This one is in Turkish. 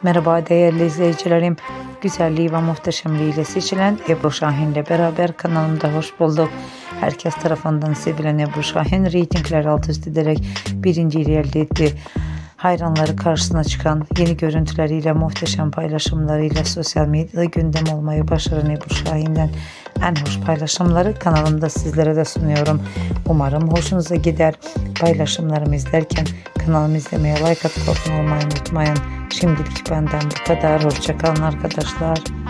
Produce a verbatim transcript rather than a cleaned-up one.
Merhaba değerli izleyicilerim. Güzelliği ve muhteşemliğiyle seçilen Ebru Şahin ile beraber kanalımda hoş bulduk. Herkes tarafından sevilen Ebru Şahin reytingler alt üst ederek birinciliği elde etti. Hayranları karşısına çıkan yeni görüntüleriyle, muhteşem paylaşımlarıyla sosyal medyada gündem olmayı başaran Ebru Şahin'den en hoş paylaşımları kanalımda sizlere de sunuyorum. Umarım hoşunuza gider. Paylaşımlarımı izlerken kanalımı izlemeye, like atıp abone olmayı unutmayın. Şimdilik benden bu kadar. Hoşça kalın arkadaşlar.